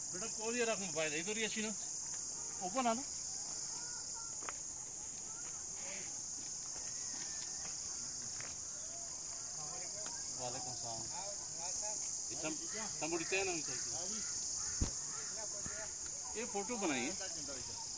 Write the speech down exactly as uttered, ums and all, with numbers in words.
बेटा कौन ये रख मोबाइल इधर ही अच्छी ना ओपन है ना वालेकुम सलाम इतना तंबूरी तेना ये फोटो बनाइए।